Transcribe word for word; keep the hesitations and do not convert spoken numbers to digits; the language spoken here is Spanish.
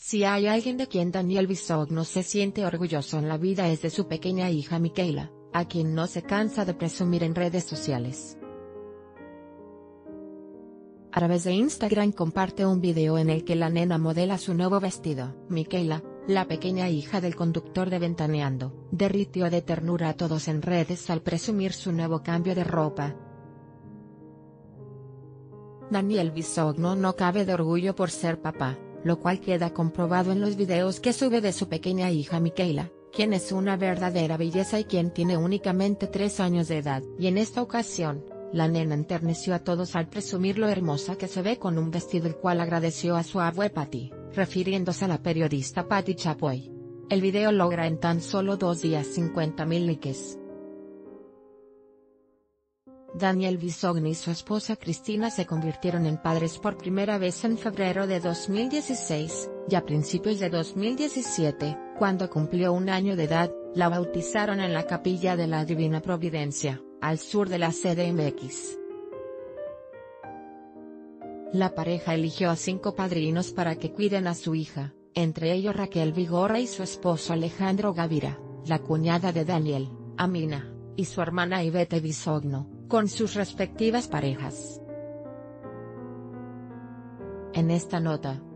Si hay alguien de quien Daniel Bisogno se siente orgulloso en la vida es de su pequeña hija Micaela, a quien no se cansa de presumir en redes sociales. A través de Instagram comparte un video en el que la nena modela su nuevo vestido. Micaela, la pequeña hija del conductor de Ventaneando, derritió de ternura a todos en redes al presumir su nuevo cambio de ropa. Daniel Bisogno no cabe de orgullo por ser papá, lo cual queda comprobado en los videos que sube de su pequeña hija Micaela, quien es una verdadera belleza y quien tiene únicamente tres años de edad. Y en esta ocasión, la nena enterneció a todos al presumir lo hermosa que se ve con un vestido, el cual agradeció a su abue Patti, refiriéndose a la periodista Patti Chapoy. El video logra en tan solo dos días cincuenta mil likes. Daniel Bisogno y su esposa Cristina se convirtieron en padres por primera vez en febrero de dos mil dieciséis, y a principios de dos mil diecisiete, cuando cumplió un año de edad, la bautizaron en la Capilla de la Divina Providencia, al sur de la C D M X. La pareja eligió a cinco padrinos para que cuiden a su hija, entre ellos Raquel Vigorra y su esposo Alejandro Gavira, la cuñada de Daniel, Amina, y su hermana Ivette Bisogno, con sus respectivas parejas. En esta nota,